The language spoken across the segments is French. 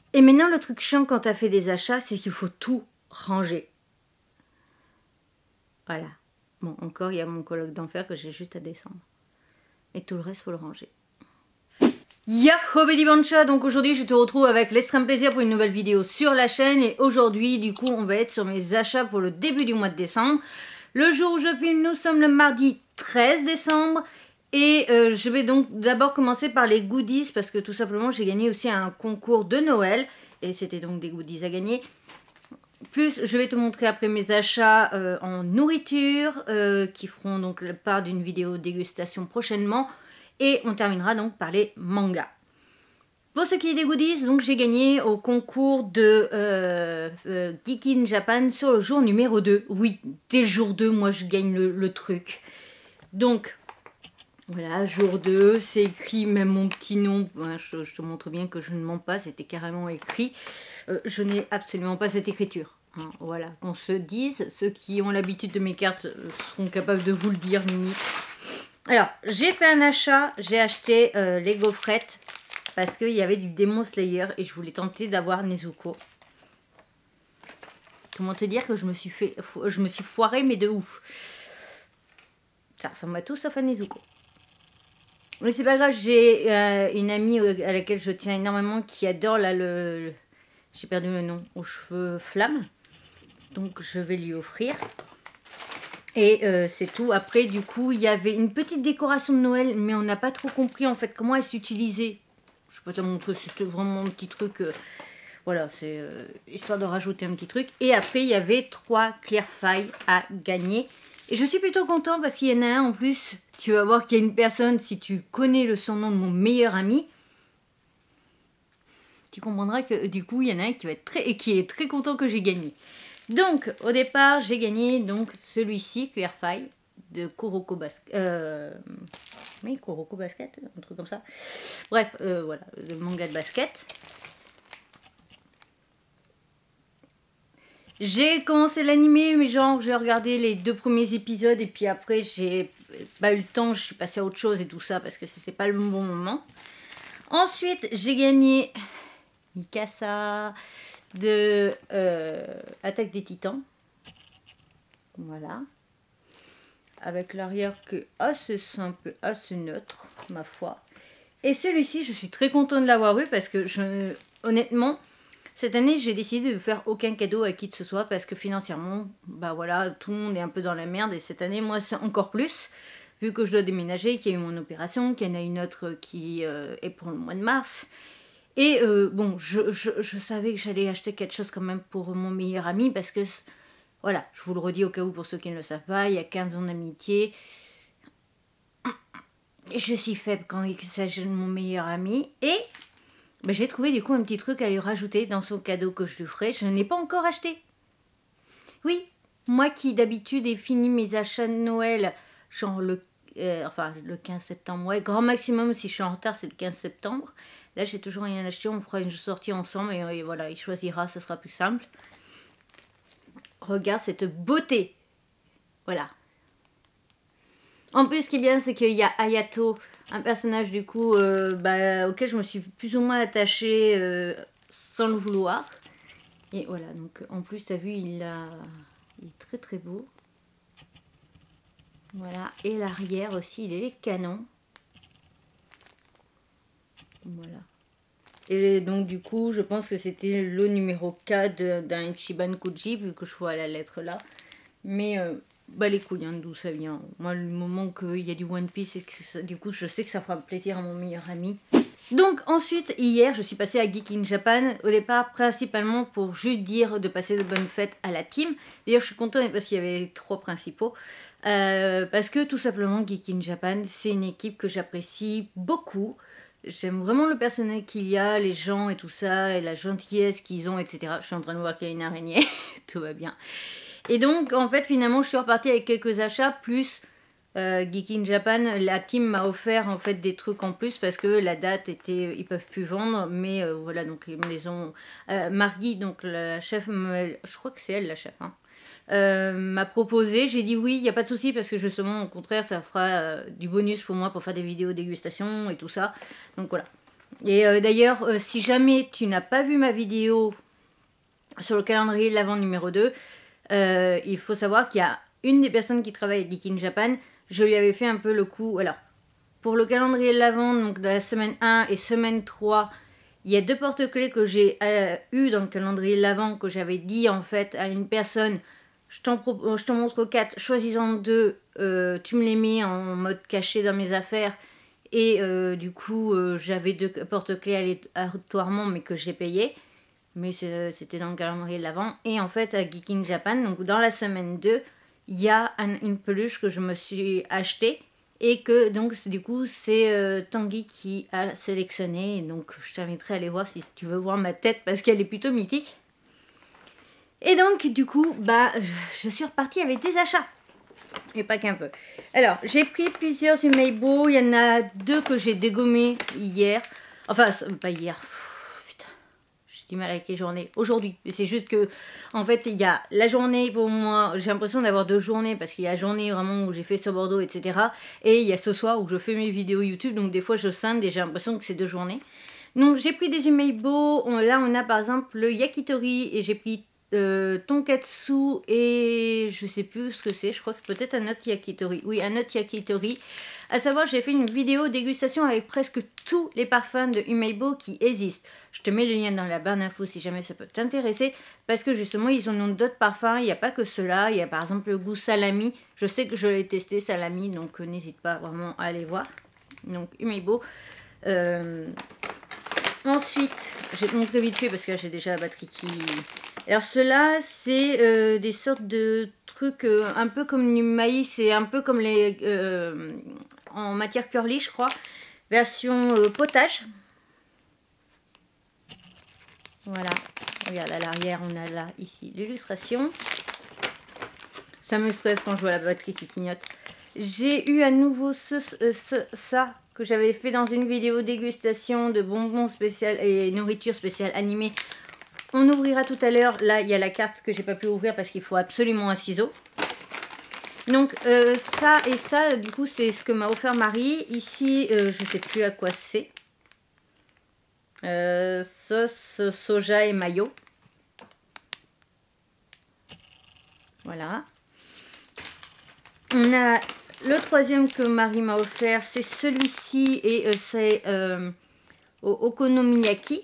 Et maintenant, le truc chiant quand tu as fait des achats, c'est qu'il faut tout ranger. Voilà. Bon, encore, il y a mon colloque d'enfer que j'ai juste à descendre. Et tout le reste, faut le ranger. Yahoo Belly Bancha, donc aujourd'hui je te retrouve avec l'extrême plaisir pour une nouvelle vidéo sur la chaîne. Et aujourd'hui, du coup, on va être sur mes achats pour le début du mois de décembre. Le jour où je filme, nous sommes le mardi 13 décembre. Et je vais donc d'abord commencer par les goodies parce que tout simplement j'ai gagné aussi un concours de Noël. Et c'était donc des goodies à gagner. Plus je vais te montrer après mes achats en nourriture qui feront donc part d'une vidéo dégustation prochainement. Et on terminera donc par les mangas. Pour ce qui est des goodies, donc j'ai gagné au concours de Geek in Japan sur le jour numéro 2. Oui, dès le jour 2, moi je gagne le truc. Donc, voilà, jour 2, c'est écrit, même mon petit nom. Je te montre bien que je ne mens pas, c'était carrément écrit. Je n'ai absolument pas cette écriture. Hein, voilà, qu'on se dise, ceux qui ont l'habitude de mes cartes seront capables de vous le dire limite. Alors, j'ai fait un achat, j'ai acheté les gaufrettes parce qu'il y avait du Demon Slayer et je voulais tenter d'avoir Nezuko. Comment te dire que je me suis foirée, mais de ouf. Ça ressemble à tout sauf à Nezuko. Mais c'est pas grave, j'ai une amie à laquelle je tiens énormément qui adore là j'ai perdu le nom, aux cheveux flammes. Donc je vais lui offrir. Et c'est tout. Après, du coup, il y avait une petite décoration de Noël, mais on n'a pas trop compris en fait comment elle s'utilisait. Je sais pas te montrer, c'était vraiment un petit truc. Voilà, c'est histoire de rajouter un petit truc. Et après, il y avait 3 Clearfile à gagner. Et je suis plutôt content parce qu'il y en a un en plus. Tu vas voir qu'il y a une personne, si tu connais le surnom de mon meilleur ami, tu comprendras que du coup, il y en a un qui va être qui est très content que j'ai gagné. Donc, au départ, j'ai gagné donc celui-ci, Clearfile, de Kuroko Basket. Oui, Kuroko Basket, un truc comme ça. Bref, voilà, le manga de basket. J'ai commencé l'animé, mais genre, j'ai regardé les 2 premiers épisodes et puis après, j'ai pas eu le temps, je suis passée à autre chose et tout ça parce que c'était pas le bon moment. Ensuite, j'ai gagné Mikasa de Attaque des Titans. Voilà. Avec l'arrière qui est assez simple, assez neutre, ma foi. Et celui-ci, je suis très contente de l'avoir eu parce que, honnêtement, cette année, j'ai décidé de faire aucun cadeau à qui que ce soit parce que financièrement, bah voilà, tout le monde est un peu dans la merde. Et cette année, moi, c'est encore plus, vu que je dois déménager, qu'il y a eu mon opération, qu'il y en a une autre qui est pour le mois de mars. Et bon, je savais que j'allais acheter quelque chose quand même pour mon meilleur ami parce que, voilà, je vous le redis au cas où pour ceux qui ne le savent pas, il y a 15 ans d'amitié. Et je suis faible quand il s'agit de mon meilleur ami. Et ben, j'ai trouvé du coup un petit truc à lui rajouter dans son cadeau que je lui ferai. Je n'ai pas encore acheté. Oui, moi qui d'habitude ai fini mes achats de Noël, genre le 15 septembre. Ouais, grand maximum si je suis en retard, c'est le 15 septembre. Là, j'ai toujours rien acheté. On fera une sortie ensemble et voilà, il choisira, ça sera plus simple. Regarde cette beauté. Voilà. En plus, ce qui est bien, c'est qu'il y a Ayato, un personnage du coup auquel je me suis plus ou moins attachée sans le vouloir. Et voilà, donc en plus, tu as vu, il est très très beau. Voilà, et l'arrière aussi, il est canon. Voilà. Et donc du coup, je pense que c'était le numéro 4 d'un Ichiban Kuji, vu que je vois la lettre là. Mais bah les couilles, hein, d'où ça vient. Moi, le moment qu'il y a du One Piece, et que ça, du coup, je sais que ça fera plaisir à mon meilleur ami. Donc ensuite, hier, je suis passée à Geek in Japan. Au départ, principalement pour juste dire de passer de bonnes fêtes à la team. D'ailleurs, je suis contente parce qu'il y avait 3 principaux. Parce que tout simplement, Geek in Japan, c'est une équipe que j'apprécie beaucoup. J'aime vraiment le personnel qu'il y a, les gens et tout ça, et la gentillesse qu'ils ont, etc. Je suis en train de voir qu'il y a une araignée, tout va bien. Et donc, en fait, finalement, je suis repartie avec quelques achats, plus Geek in Japan, la team m'a offert en fait des trucs en plus parce que la date était, ils peuvent plus vendre, mais voilà, donc ils me les ont. Margui, donc la chef, je crois que c'est elle la chef, hein, m'a proposé, j'ai dit oui, il n'y a pas de souci parce que justement, au contraire, ça fera du bonus pour moi pour faire des vidéos dégustation et tout ça. Donc voilà. Et d'ailleurs, si jamais tu n'as pas vu ma vidéo sur le calendrier de l'Avent numéro 2, il faut savoir qu'il y a une des personnes qui travaille avec Geek in Japan, je lui avais fait un peu le coup. Alors, pour le calendrier de l'Avent, donc de la semaine 1 et semaine 3, il y a 2 porte-clés que j'ai eu dans le calendrier de l'Avent, que j'avais dit en fait à une personne, je t'en montre 4, choisis-en 2, tu me les mets en mode caché dans mes affaires. Et du coup, j'avais 2 porte-clés aléatoirement, mais que j'ai payé. Mais c'était dans le calendrier de l'Avent. Et en fait, à Geek in Japan, donc dans la semaine 2, il y a une peluche que je me suis achetée. Et que donc du coup, c'est Tanguy qui a sélectionné. Et donc, je t'inviterai à aller voir si tu veux voir ma tête, parce qu'elle est plutôt mythique. Et donc, du coup, bah, je suis repartie avec des achats. Et pas qu'un peu. Alors, j'ai pris plusieurs Umeibo. Il y en a 2 que j'ai dégommés hier. Enfin, pas hier. Putain, j'ai du mal avec les journées. Aujourd'hui. C'est juste que, en fait, il y a la journée pour moi. J'ai l'impression d'avoir 2 journées parce qu'il y a la journée vraiment où j'ai fait sur Bordeaux, etc. Et il y a ce soir où je fais mes vidéos YouTube. Donc, des fois, je scinde et j'ai l'impression que c'est 2 journées. Donc, j'ai pris des Umeibo. Là, on a par exemple le Yakitori et j'ai pris tonkatsu et je sais plus ce que c'est, je crois que peut-être un autre yakitori. Oui, un autre yakitori. À savoir, j'ai fait une vidéo dégustation avec presque tous les parfums de Umeibo qui existent. Je te mets le lien dans la barre d'infos si jamais ça peut t'intéresser, parce que justement, ils en ont d'autres parfums. Il n'y a pas que cela. Il y a par exemple le goût salami. Je sais que je l'ai testé salami, donc n'hésite pas vraiment à aller voir. Donc Umeibo. Ensuite, je vais te montrer vite fait parce que là j'ai déjà la batterie qui... Alors ceux-là, c'est des sortes de trucs un peu comme du maïs et un peu comme les... en matière curly, je crois. Version potage. Voilà. Regarde, à l'arrière, on a là, ici, l'illustration. Ça me stresse quand je vois la batterie qui clignote. J'ai eu à nouveau ça que j'avais fait dans une vidéo dégustation de bonbons spécial et nourriture spéciale animée. On ouvrira tout à l'heure. Là, il y a la carte que j'ai pas pu ouvrir parce qu'il faut absolument un ciseau. Donc, ça et ça, du coup, c'est ce que m'a offert Marie. Ici, je sais plus à quoi c'est. Sauce, soja et mayo. Voilà. On a le troisième que Marie m'a offert, c'est celui-ci et c'est Okonomiyaki.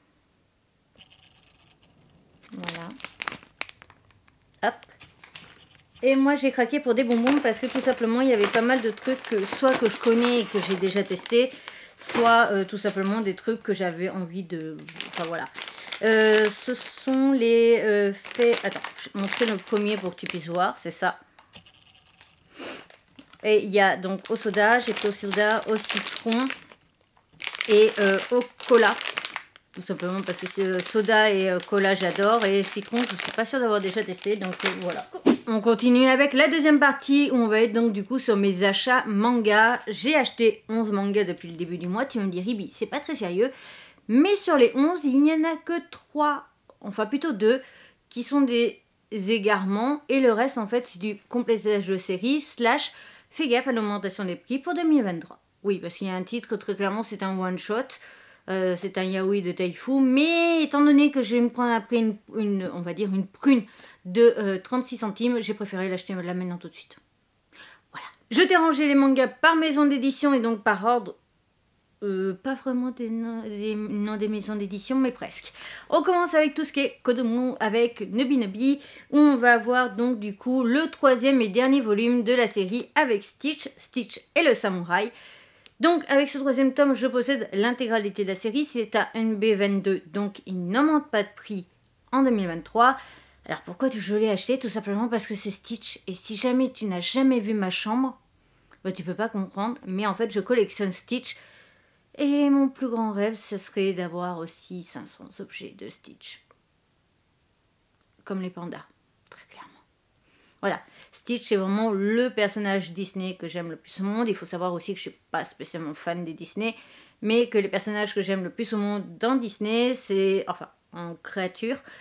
Voilà. Hop. Et moi j'ai craqué pour des bonbons parce que tout simplement il y avait pas mal de trucs soit que je connais et que j'ai déjà testé, soit tout simplement des trucs que j'avais envie de... Enfin voilà. Ce sont les faits... Attends, je vais montrer le premier pour que tu puisses voir, c'est ça. Et il y a donc au soda, j'ai pris au soda, au citron et au cola. Tout simplement parce que soda et cola j'adore et citron je suis pas sûre d'avoir déjà testé, donc voilà. On continue avec la deuxième partie où on va être donc du coup sur mes achats manga. J'ai acheté 11 mangas depuis le début du mois. Tu me dis Ribi, c'est pas très sérieux. Mais sur les 11, il n'y en a que 3, enfin plutôt 2, qui sont des égarements. Et le reste en fait c'est du complétage de série slash fais gaffe à l'augmentation des prix pour 2023. Oui, parce qu'il y a un titre, très clairement c'est un one shot. C'est un yaoi de Taifu, mais étant donné que je vais me prendre après on va dire une prune de 36 centimes, j'ai préféré l'acheter là maintenant tout de suite. Voilà. Je t'ai rangé les mangas par maison d'édition et donc par ordre. Pas vraiment des noms des maisons d'édition, mais presque. On commence avec tout ce qui est Kodomo avec Nobi Nobi, où on va avoir donc du coup le troisième et dernier volume de la série avec Stitch, Stitch et le samouraï. Donc avec ce troisième tome, je possède l'intégralité de la série, c'est à NB22, donc il n'augmente pas de prix en 2023. Alors pourquoi je l'ai acheté? Tout simplement parce que c'est Stitch, et si jamais tu n'as jamais vu ma chambre, bah, tu peux pas comprendre, mais en fait je collectionne Stitch, et mon plus grand rêve, ce serait d'avoir aussi 500 objets de Stitch. Comme les pandas, très clairement. Voilà, Stitch c'est vraiment le personnage Disney que j'aime le plus au monde. Il faut savoir aussi que je ne suis pas spécialement fan des Disney, mais que les personnages que j'aime le plus au monde dans Disney, c'est, enfin, en créature,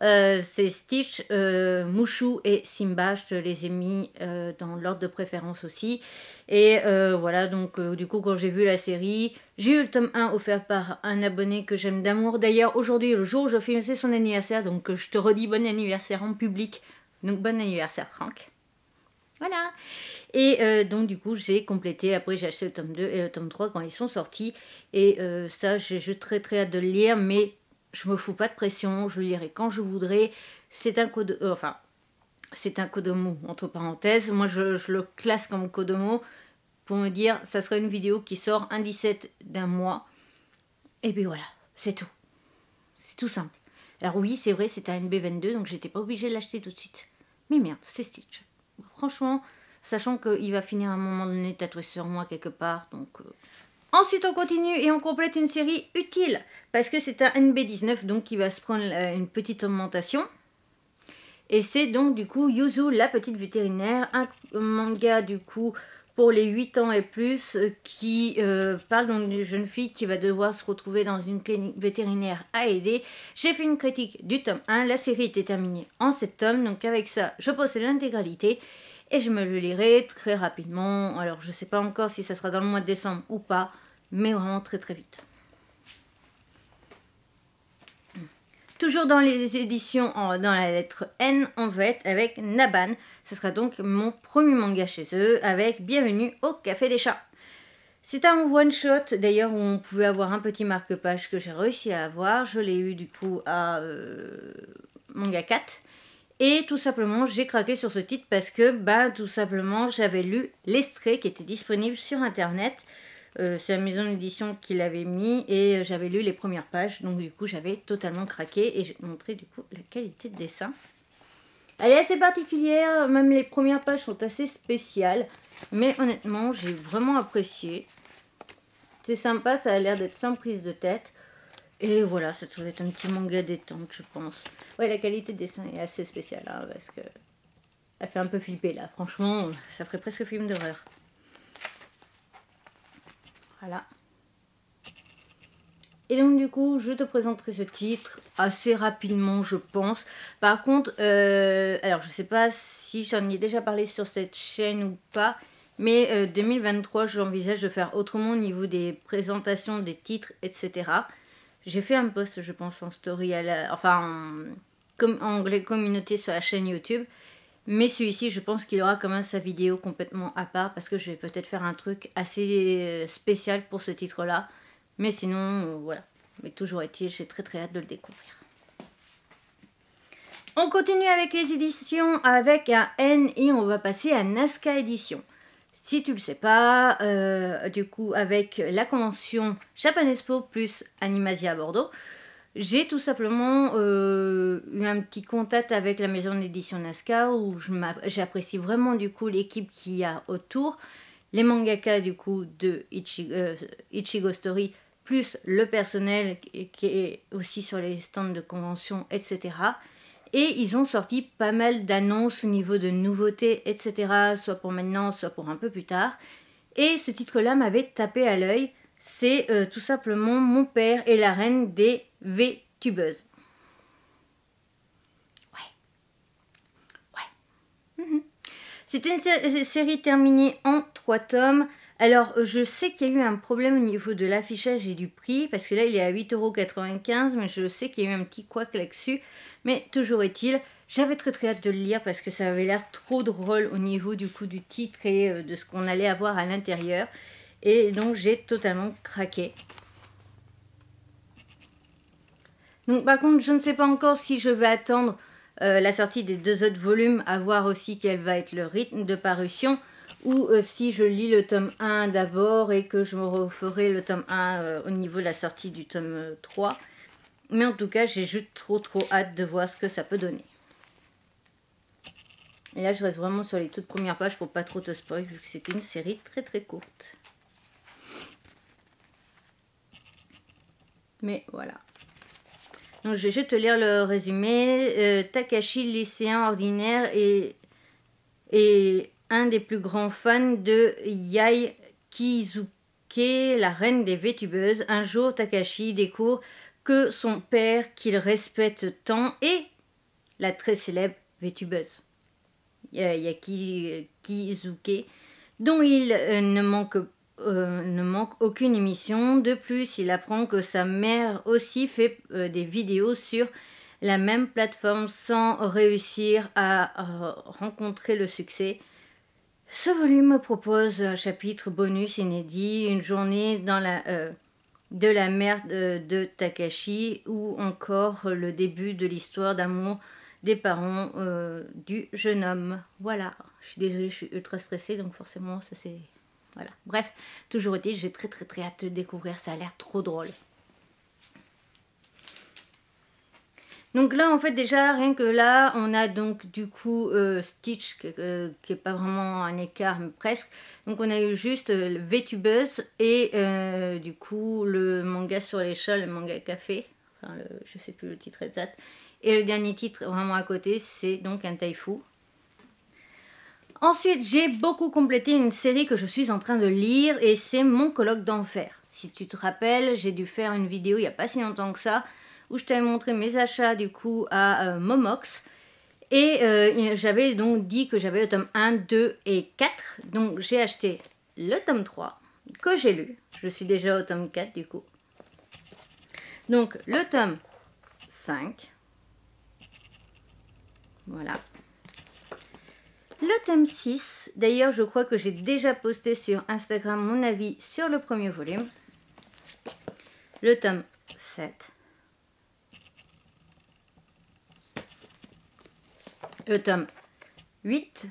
c'est Stitch, Mushu et Simba. Je te les ai mis dans l'ordre de préférence aussi. Et voilà, donc du coup quand j'ai vu la série, j'ai eu le tome 1 offert par un abonné que j'aime d'amour. D'ailleurs aujourd'hui, le jour où je filme, c'est son anniversaire, donc je te redis bon anniversaire en public. Donc bon anniversaire Franck. Voilà. Et donc du coup j'ai complété, après j'ai acheté le tome 2 et le tome 3 quand ils sont sortis. Et ça j'ai très hâte de le lire, mais je me fous pas de pression, je le lirai quand je voudrais. C'est un code, c'est un Kodomo entre parenthèses. Moi je le classe comme Kodomo pour me dire ça sera une vidéo qui sort un 17 d'un mois. Et puis voilà, c'est tout. C'est tout simple. Alors oui, c'est vrai, c'est un NB22, donc j'étais pas obligée de l'acheter tout de suite. Mais merde, c'est Stitch. Franchement, sachant qu'il va finir à un moment donné tatoué sur moi quelque part, donc... Ensuite, on continue et on complète une série utile, parce que c'est un NB19, donc qui va se prendre une petite augmentation. Et c'est donc du coup Yuzu, la petite vétérinaire, un manga du coup pour les 8 ans et plus, qui parle donc d'une jeune fille qui va devoir se retrouver dans une clinique vétérinaire à aider. J'ai fait une critique du tome 1, la série était terminée en 7 tomes, donc avec ça je possède l'intégralité. Et je me le lirai très rapidement. Alors je ne sais pas encore si ça sera dans le mois de décembre ou pas, mais vraiment très vite. Toujours dans les éditions dans la lettre N, on va être avec Naban. Ce sera donc mon premier manga chez eux, avec Bienvenue au Café des Chats. C'est un one-shot d'ailleurs où on pouvait avoir un petit marque-page que j'ai réussi à avoir. Je l'ai eu du coup à Manga 4. Et tout simplement, j'ai craqué sur ce titre parce que, tout simplement, j'avais lu l'extrait qui était disponible sur internet. C'est la maison d'édition qui l'avait mis et j'avais lu les premières pages. Donc du coup, j'avais totalement craqué et j'ai montré du coup la qualité de dessin. Elle est assez particulière, même les premières pages sont assez spéciales. Mais honnêtement, j'ai vraiment apprécié. C'est sympa, ça a l'air d'être sans prise de tête. Et voilà, ça doit être un petit manga détente, je pense. Ouais, la qualité de dessin est assez spéciale, hein, parce que elle fait un peu flipper, là. Franchement, ça ferait presque film d'horreur. Voilà. Et donc, du coup, je te présenterai ce titre assez rapidement, je pense. Par contre, alors, je sais pas si j'en ai déjà parlé sur cette chaîne ou pas, mais 2023, j'envisage de faire autrement au niveau des présentations des titres, etc. J'ai fait un post, je pense, en story, en onglet communauté sur la chaîne YouTube. Mais celui-ci, je pense qu'il aura quand même sa vidéo complètement à part. Parce que je vais peut-être faire un truc assez spécial pour ce titre-là. Mais sinon, voilà. Mais toujours est-il, j'ai très hâte de le découvrir. On continue avec les éditions avec un N et on va passer à Nazca Édition. Si tu le sais pas, du coup avec la convention Japan Expo plus Animasia à Bordeaux, j'ai tout simplement eu un petit contact avec la maison d'édition Nazca où j'apprécie vraiment du coup l'équipe qu'il y a autour, les mangaka du coup de Ichigo Story plus le personnel qui est aussi sur les stands de convention, etc. Et ils ont sorti pas mal d'annonces au niveau de nouveautés, etc. Soit pour maintenant, soit pour un peu plus tard. Et ce titre-là m'avait tapé à l'œil. C'est tout simplement Mon père et la reine des VTubeuses. Ouais. C'est une série terminée en 3 tomes. Alors, je sais qu'il y a eu un problème au niveau de l'affichage et du prix. Parce que là, il est à 8,95 €. Mais je sais qu'il y a eu un petit couac là-dessus. Mais toujours est-il, j'avais très hâte de le lire parce que ça avait l'air trop drôle au niveau du coup du titre et de ce qu'on allait avoir à l'intérieur. Et donc j'ai totalement craqué. Donc par contre, je ne sais pas encore si je vais attendre la sortie des 2 autres volumes, à voir aussi quel va être le rythme de parution. Ou si je lis le tome 1 d'abord et que je me referai le tome 1 au niveau de la sortie du tome 3. Mais en tout cas, j'ai juste trop hâte de voir ce que ça peut donner. Et là, je reste vraiment sur les toutes premières pages pour pas trop te spoil, vu que c'est une série très courte. Mais voilà. Donc, je vais juste te lire le résumé. Takashi, lycéen ordinaire, et un des plus grands fans de Yae Kizuke, la reine des VTubeuses. Un jour, Takashi découvre que son père, qu'il respecte tant, est la très célèbre VTubeuse Yaki Kizuke, dont il ne manque aucune émission. De plus, il apprend que sa mère aussi fait des vidéos sur la même plateforme sans réussir à rencontrer le succès. Ce volume propose un chapitre bonus inédit, une journée dans de la mère de Takashi, ou encore le début de l'histoire d'amour des parents du jeune homme. Voilà, je suis désolée, je suis ultra stressée, donc forcément ça c'est... Voilà, bref, toujours est-il, j'ai très hâte de découvrir, ça a l'air trop drôle. Donc là, en fait, déjà, rien que là, on a donc du coup Stitch, qui est pas vraiment un écart, mais presque. Donc on a eu juste VTubeuse et du coup le manga sur les chats, le manga café. Enfin, je sais plus le titre exact. Et le dernier titre, vraiment à côté, c'est donc un Taifu. Ensuite, j'ai beaucoup complété une série que je suis en train de lire et c'est Mon colloque d'enfer. Si tu te rappelles, j'ai dû faire une vidéo il n'y a pas si longtemps que ça, où je t'avais montré mes achats du coup à Momox. Et j'avais donc dit que j'avais le tome 1, 2 et 4. Donc j'ai acheté le tome 3 que j'ai lu. Je suis déjà au tome 4 du coup. Donc le tome 5. Voilà. Le tome 6. D'ailleurs, je crois que j'ai déjà posté sur Instagram mon avis sur le premier volume. Le tome 7. Le tome 8.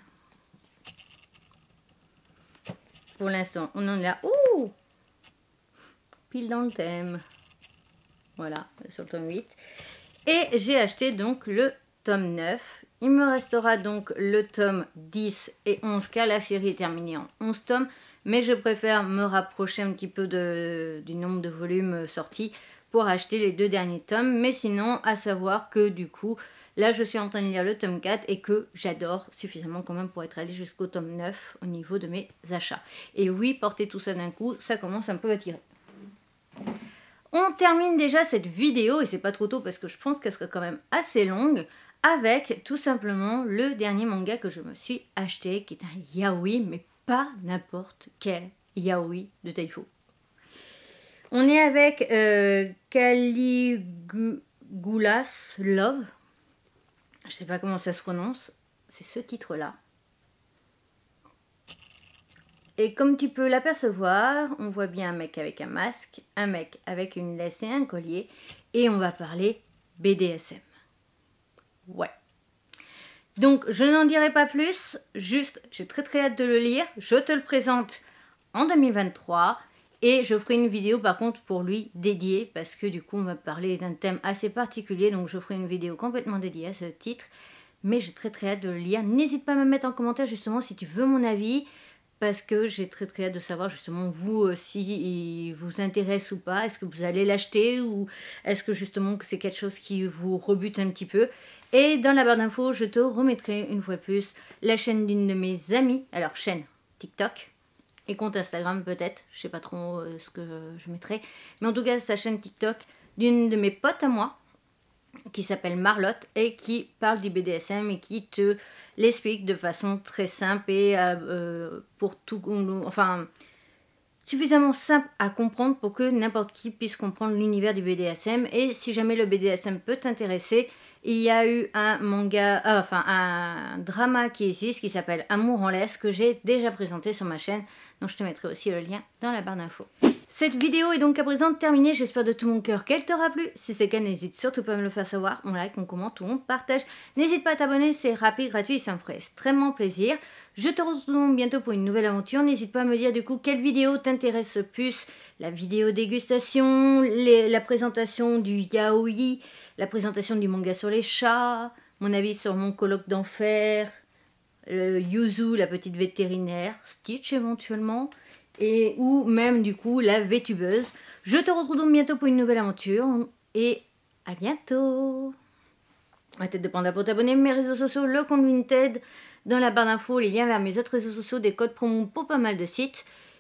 Pour l'instant, on en est là. Ouh! Pile dans le thème. Voilà, sur le tome 8. Et j'ai acheté donc le tome 9. Il me restera donc le tome 10 et 11, car la série est terminée en 11 tomes. Mais je préfère me rapprocher un petit peu du nombre de volumes sortis pour acheter les 2 derniers tomes. Mais sinon, à savoir que du coup, là je suis en train de lire le tome 4 et que j'adore suffisamment quand même pour être allée jusqu'au tome 9 au niveau de mes achats. Et oui, porter tout ça d'un coup, ça commence un peu à tirer. On termine déjà cette vidéo, et c'est pas trop tôt parce que je pense qu'elle sera quand même assez longue, avec tout simplement le dernier manga que je me suis acheté, qui est un yaoi, mais pas n'importe quel yaoi de Taifu. On est avec Caligula's Love, je sais pas comment ça se prononce, c'est ce titre-là. Et comme tu peux l'apercevoir, on voit bien un mec avec un masque, un mec avec une laisse et un collier, et on va parler BDSM. Ouais. Donc je n'en dirai pas plus, juste j'ai très hâte de le lire, je te le présente en 2023, et je ferai une vidéo par contre pour lui dédiée, parce que du coup on va parler d'un thème assez particulier, donc je ferai une vidéo complètement dédiée à ce titre, mais j'ai très hâte de le lire. N'hésite pas à me mettre en commentaire justement si tu veux mon avis, parce que j'ai très hâte de savoir justement vous si il vous intéresse ou pas. Est-ce que vous allez l'acheter ou est-ce que justement c'est quelque chose qui vous rebute un petit peu. Et dans la barre d'infos, je te remettrai une fois de plus la chaîne d'une de mes amies. Alors chaîne TikTok et compte Instagram peut-être. Je sais pas trop ce que je mettrai. Mais en tout cas sa chaîne TikTok d'une de mes potes à moi, qui s'appelle Marlotte et qui parle du BDSM et qui te l'explique de façon très simple et pour tout, enfin suffisamment simple à comprendre pour que n'importe qui puisse comprendre l'univers du BDSM. Et si jamais le BDSM peut t'intéresser, il y a eu un manga, un drama qui existe qui s'appelle Amour en laisse, que j'ai déjà présenté sur ma chaîne, donc je te mettrai aussi le lien dans la barre d'infos. Cette vidéo est donc à présent terminée, j'espère de tout mon cœur qu'elle t'aura plu. Si c'est le cas, n'hésite surtout pas à me le faire savoir, on like, on commente ou on partage. N'hésite pas à t'abonner, c'est rapide, gratuit et ça me ferait extrêmement plaisir. Je te retrouve bientôt pour une nouvelle aventure. N'hésite pas à me dire du coup quelle vidéo t'intéresse le plus. La vidéo dégustation, la présentation du yaoi, la présentation du manga sur les chats, mon avis sur Mon colloque d'enfer, Yuzu, la petite vétérinaire, Stitch éventuellement, et ou même du coup la VTubeuse. Je te retrouve donc bientôt pour une nouvelle aventure et à bientôt. À tête de panda pour t'abonner, mes réseaux sociaux, le compte Vinted, dans la barre d'infos, les liens vers mes autres réseaux sociaux, des codes promo pour pas mal de sites.